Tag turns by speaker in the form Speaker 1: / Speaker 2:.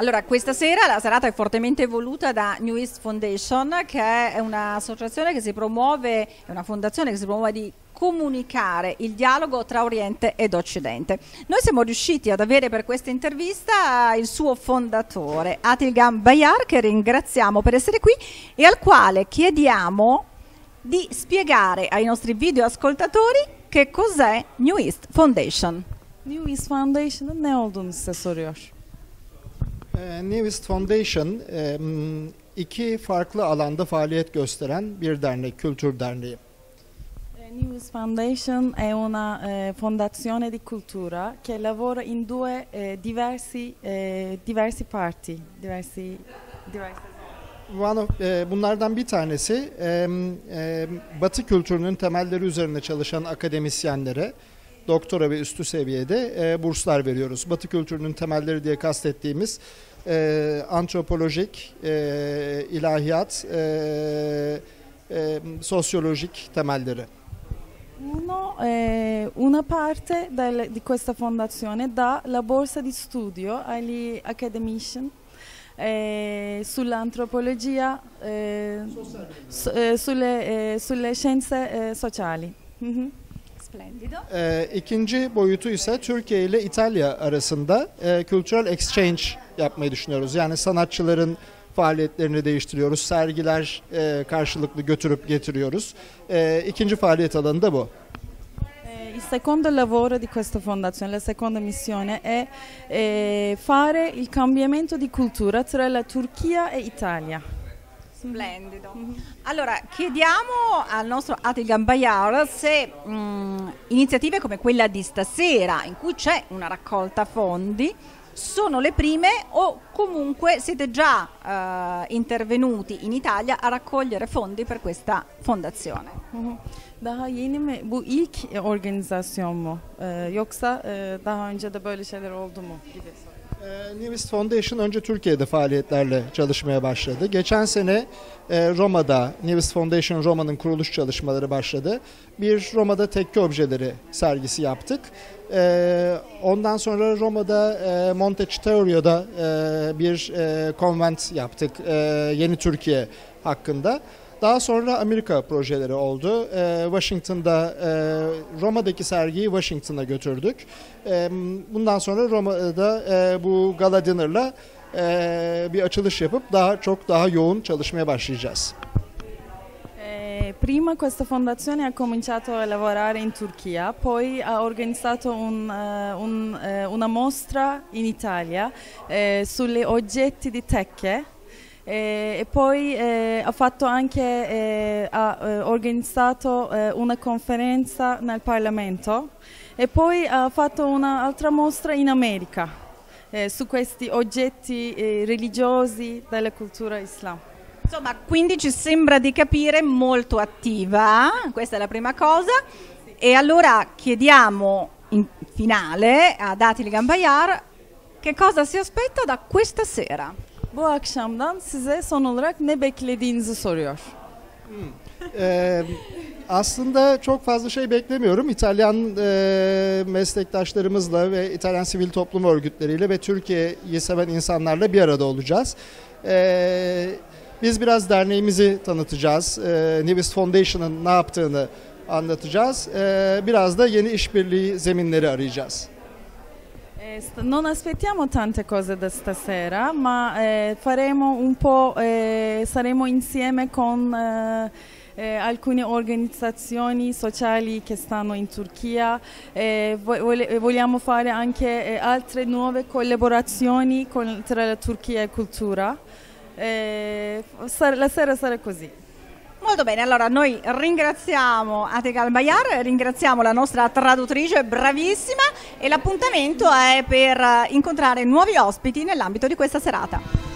Speaker 1: Allora, questa sera la serata è fortemente voluta da New East Foundation, che è un'associazione che si promuove, è una fondazione che si promuove di comunicare il dialogo tra Oriente ed Occidente. Noi siamo riusciti ad avere per questa intervista il suo fondatore, Atilgam Bayar, che ringraziamo per essere qui e al quale chiediamo di spiegare ai nostri videoascoltatori che cos'è New East Foundation.
Speaker 2: New East Foundation'ın ne olduğunu size soruyor.
Speaker 3: New East Foundation iki farklı alanda faaliyet gösteren bir dernek, kültür derneği.
Speaker 2: New East Foundation è una fondazione di cultura che lavora in due diversi parti, diversi.
Speaker 3: Bunlardan bir tanesi Batı kültürünün temelleri üzerine çalışan akademisyenlere doktora ve üstü seviyede burslar veriyoruz. Batı kültürünün temelleri diye kastettiğimiz antropolojik, ilahiyat, sosyolojik temelleri.
Speaker 2: Una parte di questa fondazione dà la borsa di studio agli academician sull'antropologia, sulle scienze sociali.
Speaker 1: Splendido.
Speaker 3: İkinci boyutu ise Türkiye ile İtalya arasında kültürel exchange yapmayı düşünüyoruz. Yani sanatçıların faaliyetlerini değiştiriyoruz, sergiler karşılıklı götürüp getiriyoruz. İkinci faaliyet alanı da bu.
Speaker 2: Il secondo lavoro di questa fondazione, la seconda missione è fare il cambiamento di cultura tra la Turchia e Italia.
Speaker 1: Splendido. Allora, chiediamo al nostro Atilgam Bayar se iniziative come quella di stasera, in cui c'è una raccolta fondi, sono le prime o comunque siete già intervenuti in Italia a raccogliere fondi per questa fondazione?
Speaker 2: Daha yeni mi? Bu ilk organizasyon mu? Yoksa daha önce de böyle şeyler oldu mu?
Speaker 3: New East Foundation önce Türkiye'de faaliyetlerle çalışmaya başladı. Geçen sene Roma'da, New East Foundation Roma'nın kuruluş çalışmaları başladı. Bir Roma'da tekke objeleri sergisi yaptık. Ondan sonra Roma'da Montecitorio bir konvent yaptık Yeni Türkiye hakkında. Daha sonra Amerika projeleri oldu. Washington'da Roma'daki sergiyi Washington'a götürdük. Bundan sonra Roma'da bu gala dinner'la bir açılış yapıp daha yoğun çalışmaya başlayacağız.
Speaker 2: Prima questa fondazione ha cominciato a lavorare in Turchia, poi ha organizzato una mostra in Italia sugli oggetti di teche. E poi ha organizzato una conferenza nel Parlamento e poi ha fatto un'altra mostra in America su questi oggetti religiosi della cultura islam.
Speaker 1: Insomma, quindi ci sembra di capire molto attiva, questa è la prima cosa. E allora chiediamo in finale ad Atilgam Bayar che cosa si aspetta da questa sera.
Speaker 2: Bu akşamdan size son olarak ne beklediğinizi soruyor.
Speaker 3: Aslında çok fazla şey beklemiyorum. İtalyan meslektaşlarımızla ve İtalyan sivil toplum örgütleriyle ve Türkiye'yi seven insanlarla bir arada olacağız. Biz biraz derneğimizi tanıtacağız. New East Foundation'ın ne yaptığını anlatacağız. Biraz da yeni işbirliği zeminleri arayacağız.
Speaker 2: Non aspettiamo tante cose da stasera, ma saremo insieme con alcune organizzazioni sociali che stanno in Turchia. Vogliamo fare anche altre nuove collaborazioni tra la Turchia e cultura. La sera sarà così.
Speaker 1: Molto bene, allora noi ringraziamo Atilgam Bayar, ringraziamo la nostra traduttrice bravissima e l'appuntamento è per incontrare nuovi ospiti nell'ambito di questa serata.